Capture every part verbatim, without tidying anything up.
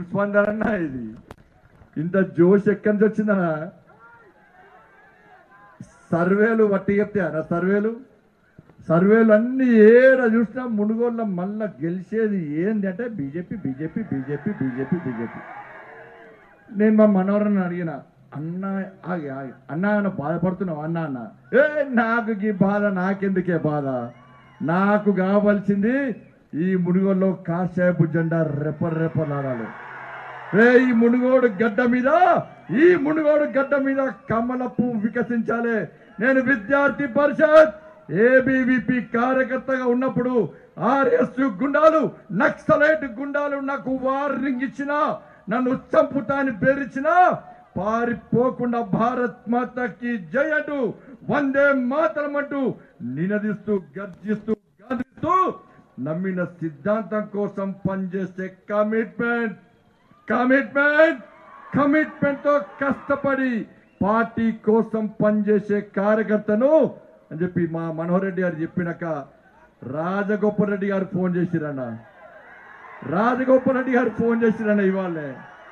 స్పందన ఇది ఇంత జోష్ ఎక్కడి నుంచి వచ్చిందనా సర్వేలు వట్టి చెప్తాయనా సర్వేలు సర్వేలు అన్ని ఏడ చూసినా మునుగోళ్ళ మళ్ళా గెలిచేది ఏంది అంటే BJP BJP BJP BJP BJP నేను మా మనోహరని అడిగిన అన్న ఆగి ఆగి అన్న అన్న బాధపడుతున్నావు అన్న అన్న ఏ నాకు ఈ బాధ నాకెందుకే బాధ నాకు కావాల్సింది ఈ మునుగోల్లో కాసేపు జెండా రెప రెపలాడాలి రే ఈ మునుగోడు గడ్డ మీద ఈ మునుగోడు గడ్డ మీద కమల పువ్వు వికసించాలి నేను విద్యార్థి పరిషత్ ఏబీవీపీ కార్యకర్తగా ఉన్నప్పుడు ఆర్ఎస్ గుండాలు నక్సలైట్ గుండాలు నాకు వార్నింగ్ ఇచ్చినా నన్ను చంపుతాని బెదిరించినా పారిపోకుండా భారత్ మాతకి జై అంటూ వందే మాతరం అంటూ నినదిస్తూ గర్జిస్తూ గాదిస్తూ నమ్మిన సిద్ధాంతం కోసం పనిచేసే కమిట్మెంట్ కమిట్మెంట్ కమిట్మెంట్ తో కష్టపడి పార్టీ కోసం పనిచేసే కార్యకర్తను అని చెప్పి మా మనోహర్ రెడ్డి గారు చెప్పినాక రాజగోపాల్ రెడ్డి గారు ఫోన్ చేసిరన్న రాజగోపాల్ రెడ్డి గారు ఫోన్ చేసిరన్న ఇవాళే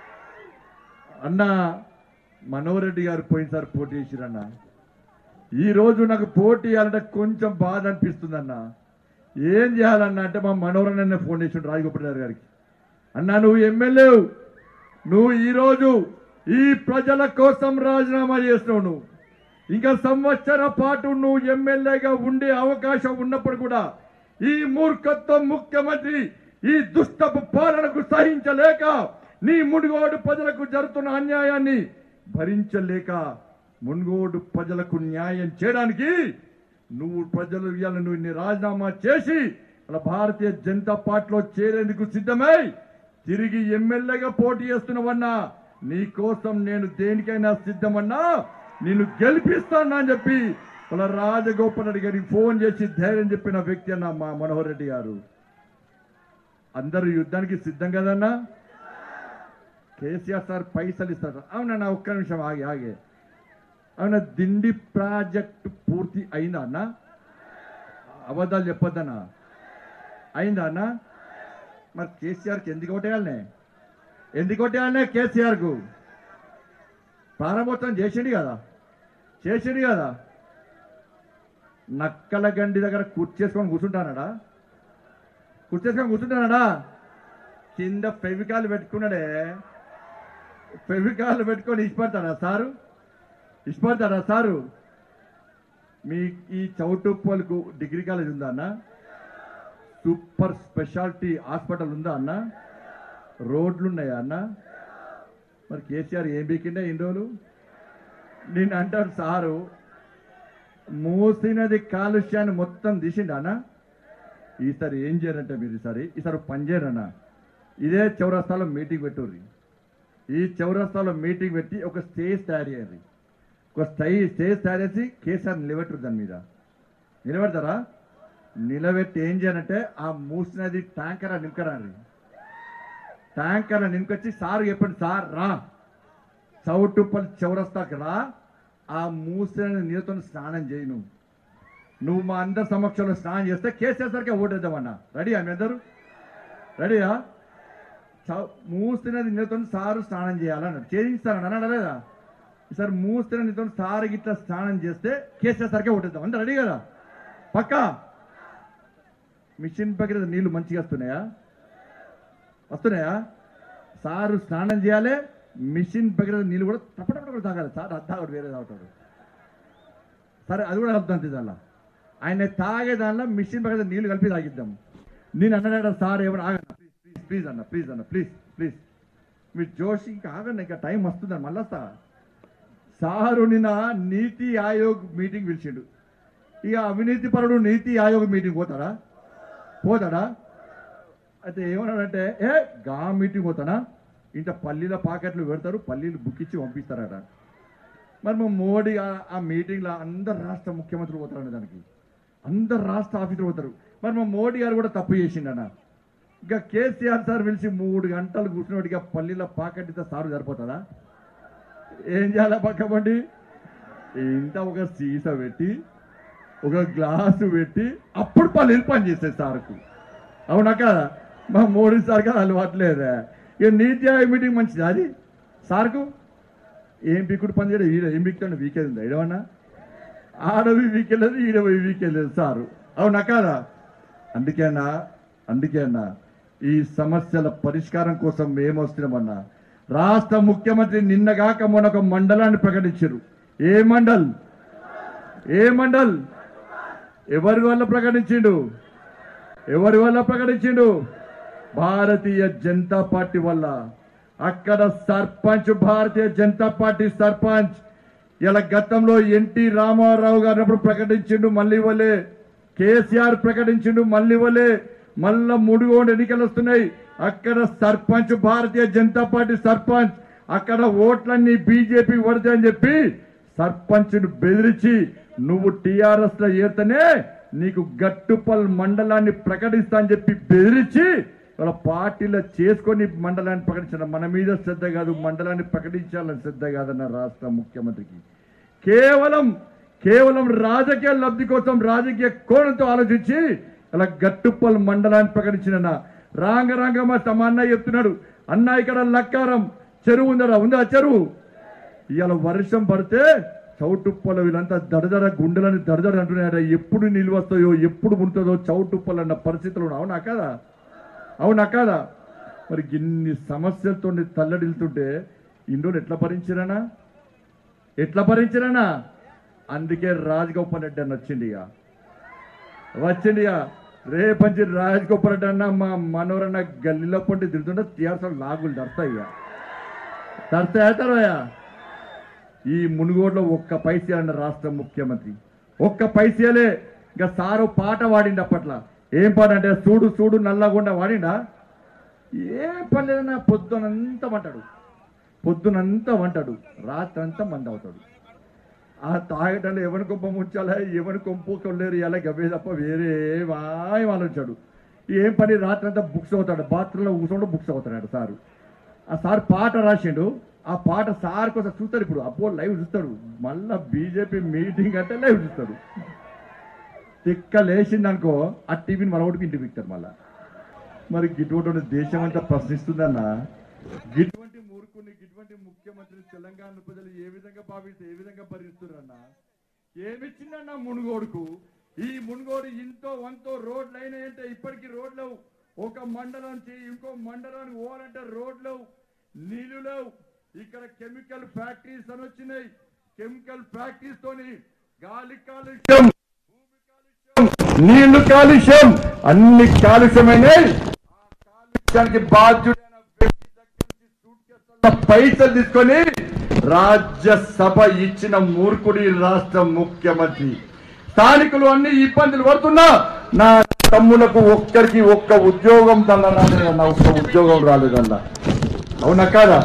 అన్న మనోహర్ రెడ్డి గారు పోయినసారి పోటీ చేసిరన్న ఈ రోజు నాకు పోటీ చేయాలంటే కొంచెం బాధ అనిపిస్తుంది అన్న ఏం చేయాలన్న అంటే మా మనోహర్ అన్న ఫోన్ చేసిండు రాజగోపాల్ రెడ్డి గారికి అన్న నువ్వు ఎమ్మెల్యే నువ్వు ఈరోజు ఈ ప్రజల కోసం రాజీనామా చేసినావు నువ్వు ఇంకా సంవత్సర పాటు నువ్వు ఎమ్మెల్యేగా ఉండే అవకాశం ఉన్నప్పుడు కూడా ఈ మూర్ఖత్వం ముఖ్యమంత్రి ఈ దుష్టపు పాలనకు సహించలేక నీ మునుగోడు ప్రజలకు జరుగుతున్న అన్యాయాన్ని భరించలేక మునుగోడు ప్రజలకు న్యాయం చేయడానికి నువ్వు ప్రజలు ఇవాళ నువ్వు రాజీనామా చేసి అలా భారతీయ జనతా పార్టీలో చేరేందుకు సిద్ధమై తిరిగి ఎమ్మెల్యేగా పోటీ చేస్తున్నావన్నా నీ కోసం నేను దేనికైనా సిద్ధమన్నా నిన్ను గెలిపిస్తానా అని చెప్పి వాళ్ళ రాజగోపాల్ రెడ్డి గారికి ఫోన్ చేసి ధైర్యం చెప్పిన వ్యక్తి అన్న మా మనోహర్ రెడ్డి గారు అందరూ యుద్ధానికి సిద్ధం కదన్నా కేసీఆర్ సార్ పైసలు ఇస్తారు అవునన్నా ఒక్క నిమిషం ఆగి ఆగే అవునా దిండి ప్రాజెక్టు పూర్తి అయిందా అన్న అబద్ధాలు చెప్పొద్దన్నా అయిందా అన్న మరి కేసీఆర్కి ఎందుకు కొట్టేయాలనే ఎందుకు కొట్టేయాలనే కేసీఆర్కు ప్రారంభోత్సవం చేసిండు కదా చేసిండు కదా నక్కల గండి దగ్గర కూర్చేసుకొని కూర్చుంటానడా కూర్చేసుకొని కూర్చుంటానడా కింద ఫెవికాలు పెట్టుకున్నాడే ఫెవికాలు పెట్టుకొని ఇష్టపడతాడా సారు ఇష్టపడతాడా సారు మీ ఈ చౌటుప్పలకు డిగ్రీ కాలేజ్ ఉందా అన్న సూపర్ స్పెషాలిటీ హాస్పిటల్ ఉందా అన్న రోడ్లు ఉన్నాయా అన్న మరి కేసీఆర్ ఏం బీకిండే ఇన్ని రోజులు నేను అంటాడు సారు మూసినది కాలుష్యాన్ని మొత్తం తీసిండా అన్న ఈసారి ఏం చేయరంటే మీరు ఈసారి ఈసారి పని చేయరన్న ఇదే చౌరస్తాలో మీటింగ్ పెట్టుర్రి ఈ చౌరస్తాలో మీటింగ్ పెట్టి ఒక స్టేజ్ తయారు చేయాలి ఒక స్టై స్టేజ్ తయారు చేసి కేసీఆర్ నిలబెట్టరు దాని మీద నిలబెడతారా నిలబెట్టి ఏం చేయాలంటే ఆ మూసినది ట్యాంకర్ నింపకరాలి ట్యాంకర్ నింపుకొచ్చి సార్ చెప్పండి సార్ రా చౌటుప్పల్ చౌరస్తాకి రా ఆ మూసిన నీళ్ళతో స్నానం చేయి నువ్వు నువ్వు మా అందరి సమక్షంలో స్నానం చేస్తే కేసీఆర్ సార్కే ఓటేద్దామన్నా రెడీయా మీ అందరూ రెడీయా మూసినది నీళ్ళతో సారు స్నానం చేయాలన్నాడు చేయిస్తాను అన్నాడు లేదా ఈసారి మూసిన నీళ్ళతో సారు గిట్లా స్నానం చేస్తే కేసీఆర్ సార్కే ఓటేద్దాం అంతా రెడీ కదా పక్కా మిషన్ పక్కన నీళ్లు మంచిగా వస్తున్నాయా వస్తున్నాయా సారు స్నానం చేయాలి మిషన్ పక్కన నీళ్ళు కూడా తప్పటప్పుడు తాగాలి సార్ అద్దాడు వేరే తాగుతాడు సరే అది కూడా కలుపుతాం తీసాల ఆయన తాగే దానిలో మిషన్ పక్కన నీళ్లు కలిపి తాగిద్దాం నేను అన్నాడు సార్ ఎవరు ఆగండి ప్లీజ్ ప్లీజ్ అన్న ప్లీజ్ అన్న ప్లీజ్ ప్లీజ్ మీరు జోషి ఇంకా ఆగండి ఇంకా టైం వస్తుందని మళ్ళీ వస్తా సారు నిన్న నీతి ఆయోగ్ మీటింగ్ పిలిచిండు ఇక అవినీతి పరుడు నీతి ఆయోగ్ మీటింగ్ పోతాడా పోతాడా అయితే ఏమన్నాడంటే ఏ గా మీటింగ్ పోతానా ఇంత పల్లీల పాకెట్లు పెడతారు పల్లీలు బుక్కిచ్చి పంపిస్తారట మరి మా మోడీ ఆ మీటింగ్లో అందరు రాష్ట్ర ముఖ్యమంత్రులు పోతారన్న దానికి అందరు రాష్ట్ర ఆఫీసర్లు పోతారు మరి మా మోడీ గారు కూడా తప్పు చేసిండన్న ఇక కేసీఆర్ సార్ పిలిచి మూడు గంటలు కూర్చున్నట్టుగా పల్లీల పాకెట్ ఇస్తే సారు సరిపోతుందా ఏం చేయాలా పక్కబండి ఇంత ఒక సీసా పెట్టి ఒక గ్లాసు పెట్టి అప్పుడు పల్లీలు పని చేస్తే సార్కు అవునా కదా మా మోడీ సార్ కదా అలవాట్లేదా ఇక నీతి ఆయోగ్ మీటింగ్ మంచిది అది సార్కు ఏం పీకుడు పని చేయడం ఈడ ఏం పీకుతాడు వీకెళ్ళి ఉందా ఏడవన్నా ఆడవి వీకెళ్ళదు ఈడవి వీకెళ్ళదు సారు అవునా కాదా అందుకేనా అందుకేనా ఈ సమస్యల పరిష్కారం కోసం మేము వస్తున్నామన్నా రాష్ట్ర ముఖ్యమంత్రి నిన్నగాక మొన్న ఒక మండలాన్ని ప్రకటించారు ఏ మండల్ ఏ మండల్ ఎవరి వల్ల ప్రకటించిండు ఎవరి వల్ల ప్రకటించిండు భారతీయ జనతా పార్టీ వల్ల అక్కడ సర్పంచ్ భారతీయ జనతా పార్టీ సర్పంచ్ ఇలా గతంలో ఎన్టీ రామారావు గారు ప్రకటించిండు మళ్ళీ వల్లే కేసీఆర్ ప్రకటించిండు మళ్ళీ వల్లే మళ్ళా ముడుగోడు ఎన్నికలు వస్తున్నాయి అక్కడ సర్పంచ్ భారతీయ జనతా పార్టీ సర్పంచ్ అక్కడ ఓట్లన్నీ బీజేపీ పడతాయని చెప్పి సర్పంచ్ను బెదిరించి నువ్వు టీఆర్ఎస్ లో ఏతనే నీకు గట్టుపల్ మండలాన్ని ప్రకటిస్తా అని చెప్పి బెదిరించి వాళ్ళ పార్టీలో చేసుకొని మండలాన్ని ప్రకటించారు మన మీద శ్రద్ధ కాదు మండలాన్ని ప్రకటించాలని శ్రద్ధ కాదన్న రాష్ట్ర ముఖ్యమంత్రికి కేవలం కేవలం రాజకీయ లబ్ధి కోసం రాజకీయ కోణంతో ఆలోచించి అలా గట్టుపల్ మండలాన్ని ప్రకటించిన రాంగ రాంగ మా తమ అన్నయ్య చెప్తున్నాడు అన్న ఇక్కడ లక్కారం చెరువు ఉందరా ఉందా చెరువు ఇవాళ వర్షం పడితే చౌటుప్పల వీళ్ళంతా దడదడ గుండెలని దడదడ అంటున్నారా ఎప్పుడు నిల్వ వస్తాయో ఎప్పుడు ఉంటుందో చౌటుప్పలు అన్న పరిస్థితులు అవునా కాదా అవునా కాదా మరి ఇన్ని సమస్యలతో తల్లడిల్తుంటే ఇండోని ఎట్లా భరించిరానా ఎట్లా భరించిరానా అందుకే రాజగోపాల్ రెడ్డి అన్న వచ్చింది ఇక వచ్చింది ఇక రేపంచి రాజగోపాల్ రెడ్డి అన్న మా మనోరన్న గల్లీలో పండి తిరుగుతుంటే తీర్చడం లాగులు దడతాయి ఇక దడతాయా ఈ మునుగోడులో ఒక్క పైసలన్న రాష్ట్ర ముఖ్యమంత్రి ఒక్క పైసలే ఇంకా సారు పాట వాడిండి అప్పట్లో ఏం పాట అంటే చూడు చూడు నల్లగుండా వాడిండా ఏం పని లేదన్నా పొద్దునంతా వంటాడు పొద్దునంతా వంటాడు రాత్రి అంతా మంది అవుతాడు ఆ తాగటంలో ఎవరి కొంప ముంచాలా ఎవరి కొంపు కొల్లేరు ఇలా గవ్వే తప్ప వేరే వాయి ఆలోచించాడు ఏం పని రాత్రి అంతా బుక్స్ అవుతాడు బాత్రూంలో కూర్చోండి బుక్స్ అవుతాడు సారు ఆ సార్ పాట రాసిండు ఆ పాట సార్ కోసం చూస్తాడు ఇప్పుడు అప్పో లైవ్ చూస్తాడు మళ్ళా బీజేపీ మీటింగ్ అంటే లైవ్ చూస్తాడు తిక్క లేచింది అనుకో ఆ టీవీని మరొకటికి ఇంటికి విక్తారు మళ్ళా మరి గిటువంటి దేశం అంతా ప్రశ్నిస్తుందన్న గిటువంటి మూర్ఖుని గిటువంటి ముఖ్యమంత్రి తెలంగాణ ప్రజలు ఏ విధంగా భావిస్తే ఏ విధంగా భరిస్తున్నారన్న ఏమిచ్చిందన్న మునుగోడుకు ఈ మునుగోడు ఇంతో వంతో రోడ్లు అయినాయంటే ఇప్పటికీ రోడ్లు ఒక మండలం నుంచి ఇంకో మండలానికి పోవాలంటే రోడ్లు నీళ్లు లేవు ఇక్కడ కెమికల్ ఫ్యాక్టరీస్ అని వచ్చినాయి కెమికల్ ఫ్యాక్టరీస్ తోని గాలి కాలుష్యం భూమి కాలుష్యం నీళ్లు కాలుష్యం అన్ని కాలుష్యమైనాయి ఆ కాలుష్యానికి బాధ్యుడైన వ్యక్తి దగ్గర నుంచి సూట్ కేసుల పైసలు తీసుకొని రాజ్యసభ ఇచ్చిన మూర్ఖుడి రాష్ట్ర ముఖ్యమంత్రి స్థానికులు అన్ని ఇబ్బందులు పడుతున్నా నా తమ్ములకు ఒక్కరికి ఒక్క ఉద్యోగం తల్ల రాలేదన్నా ఒక్క ఉద్యోగం రాలేదన్నా అవునా కాదా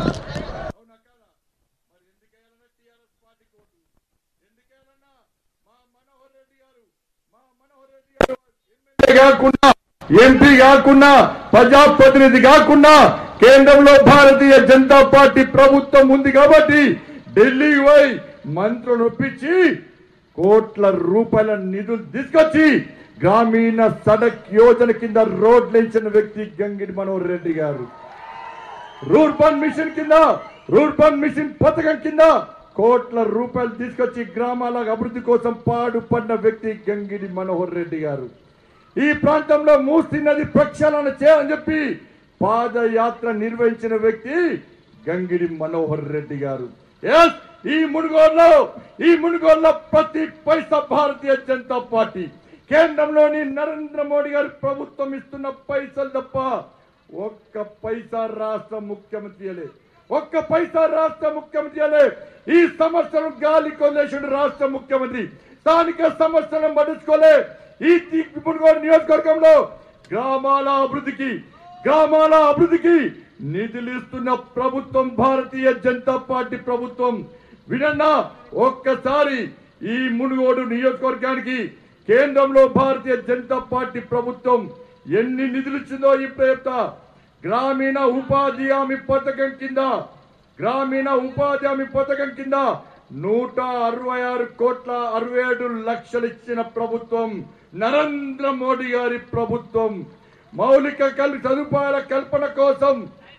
కాకుండా ఎంపీ కాకుండా ప్రజాప్రతినిధి కాకుండా కేంద్రంలో భారతీయ జనతా పార్టీ ప్రభుత్వం ఉంది కాబట్టి ఢిల్లీకి పోయి మంత్రులను ఒప్పించి కోట్ల రూపాయల నిధులు తీసుకొచ్చి గ్రామీణ సడక్ యోజన కింద రోడ్లు ఇచ్చిన వ్యక్తి గంగిడి మనోహర్ రెడ్డి గారు రూర్బన్ మిషన్ కింద రూర్బన్ మిషన్ పథకం కింద కోట్ల రూపాయలు తీసుకొచ్చి గ్రామాల అభివృద్ధి కోసం పాటుపడిన వ్యక్తి గంగిడి మనోహర్ రెడ్డి గారు ఈ ప్రాంతంలో మూసీ నది ప్రక్షాళన చేయాలని చెప్పి పాదయాత్ర నిర్వహించిన వ్యక్తి గంగిడి మనోహర్ రెడ్డి గారు ఎస్ ఈ మునుగోడులో ఈ మునుగోడులో ప్రతి పైసా భారతీయ జనతా పార్టీ కేంద్రంలోని నరేంద్ర మోడీ గారి ప్రభుత్వం ఇస్తున్న పైసలు తప్ప ఒక్క పైసా రాష్ట్ర ముఖ్యమంత్రి ఒక్క పైసా రాష్ట్ర ముఖ్యమంత్రి ఈ సమస్యను గాలి కొలేసిన రాష్ట్ర ముఖ్యమంత్రి స్థానిక సమస్యలను పట్టించుకోలే ఈ మునుగోడు నియోజకవర్గంలో గ్రామాల అభివృద్ధికి గ్రామాల అభివృద్ధికి నిధులు ఇస్తున్న ప్రభుత్వం భారతీయ జనతా పార్టీ ప్రభుత్వం వినన్నా ఒక్కసారి ఈ మునుగోడు నియోజకవర్గానికి కేంద్రంలో భారతీయ జనతా పార్టీ ప్రభుత్వం ఎన్ని నిధులు ఇచ్చిందో ఇప్పుడు చెప్తా గ్రామీణ ఉపాధి హామీ పథకం కింద గ్రామీణ ఉపాధి హామీ పథకం కింద నూట అరవై ఆరు కోట్ల అరవై ఏడు లక్షలు ఇచ్చిన ప్రభుత్వం నరేంద్ర మోడీ గారి ప్రభుత్వం మౌలిక కల్ సదుపాయాల కల్పన కోసం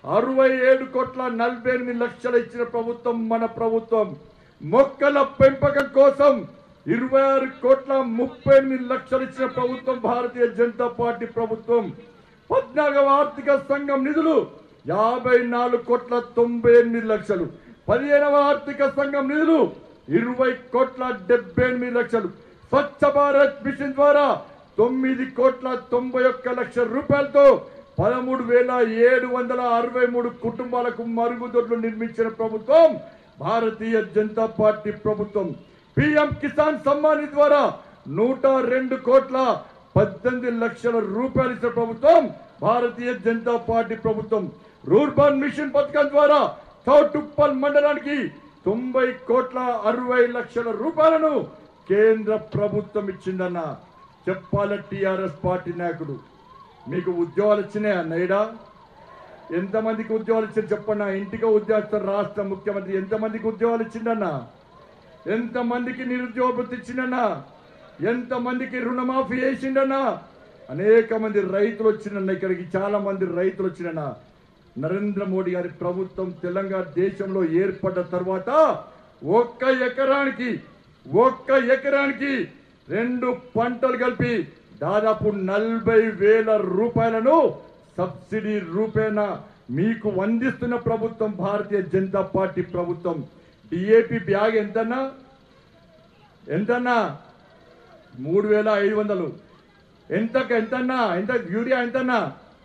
అరవై ఏడు కోట్ల నలభై ఎనిమిది లక్షలు ఇచ్చిన ప్రభుత్వం మన ప్రభుత్వం. మొక్కల పెంపకం కోసం ఇరవై ఆరు కోట్ల ముప్పై ఎనిమిది లక్షలు ఇచ్చిన ప్రభుత్వం భారతీయ జనతా పార్టీ ప్రభుత్వం. పద్నాలుగవ ఆర్థిక సంఘం నిధులు యాభై నాలుగు కోట్ల తొంభై ఎనిమిది లక్షలు. పదిహేనవ ఆర్థిక సంఘం నిధులు ఇరవై కోట్ల డెబ్బై ఎనిమిది లక్షలు. స్వచ్ఛ భారత్ మిషన్ ద్వారా తొమ్మిది కోట్ల తొంభై ఒక్క లక్షల రూపాయలతో పదమూడు వేల ఏడు వందల అరవై మూడు కుటుంబాలకు మరుగుదొడ్లు నిర్మించిన ప్రభుత్వం భారతీయ జనతా పార్టీ ప్రభుత్వం. పిఎం కిసాన్ సమ్మాన్ నిధి ద్వారా నూట రెండు కోట్ల పద్దెనిమిది లక్షల రూపాయలు ఇచ్చిన ప్రభుత్వం భారతీయ జనతా పార్టీ ప్రభుత్వం. రూర్బన్ మిషన్ పథకం ద్వారా చౌటుప్పల్ మండలానికి తొంభై కోట్ల అరవై లక్షల రూపాయలను కేంద్ర ప్రభుత్వం ఇచ్చిందన్న. చెప్పాల టిఆర్ఎస్ పార్టీ నాయకుడు, మీకు ఉద్యోగాలు వచ్చినాయా నైడా? ఎంతమందికి ఉద్యోగాలు ఇచ్చారు చెప్పన్నా? ఇంటికి ఉద్యోగస్తులు రాష్ట్ర ముఖ్యమంత్రి ఎంతమందికి ఉద్యోగాలు ఇచ్చిందన్నా? ఎంతమందికి నిరుద్యోగ వృత్తి ఇచ్చిందన్నా? ఎంతమందికి రుణమాఫీ చేసిండన్నా? అనేక మంది రైతులు వచ్చిందన్న. ఇక్కడికి చాలా మంది రైతులు వచ్చిందన్న. నరేంద్ర మోడీ గారి ప్రభుత్వం తెలంగాణ దేశంలో ఏర్పడ్డ తర్వాత ఒక్క ఎకరానికి ఒక్క ఎకరానికి రెండు పంటలు కలిపి దాదాపు నలభై వేల రూపాయలను సబ్సిడీ రూపేణ మీకు అందిస్తున్న ప్రభుత్వం భారతీయ జనతా పార్టీ ప్రభుత్వం. డిఏపి బ్యాగ్ ఎంతన్నా ఎంతన్నా మూడు వేల ఐదు వందలు. ఎంత ఎంతన్నా ఎంత యూరియా ఎంతన్నా?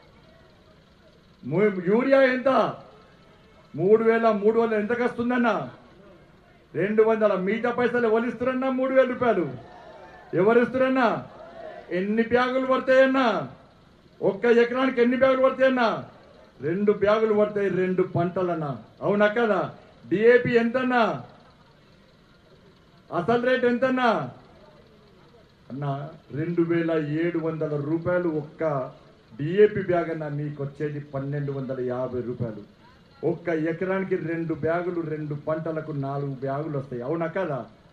యూరియా ఎంత? మూడు వేల మూడు వందలు. ఎంతకు వస్తుందన్నా? రెండు వందల. మిగతా పైసలు ఎవరు ఇస్తారన్నా? మూడు వేల రూపాయలు ఎవరు ఇస్తారన్నా? ఎన్ని బ్యాగులు పడతాయన్నా? ఒక్క ఎకరానికి ఎన్ని బ్యాగులు పడతాయన్నా? రెండు బ్యాగులు పడతాయి, రెండు పంటలన్నా. అవునా కదా? డిఏపి ఎంతన్నా? అసలు రేట్ ఎంతన్నా అన్నా? రెండు వేల ఏడు వందల రూపాయలు ఒక్క డిఏపి బ్యాగ్ అన్నా. మీకు వచ్చేది పన్నెండు వందల యాభై రూపాయలు. ఒక్క ఎకరానికి రెండు బ్యాగులు, రెండు పంటలకు నాలుగు బ్యాగులు వస్తాయి. అవునా కదా?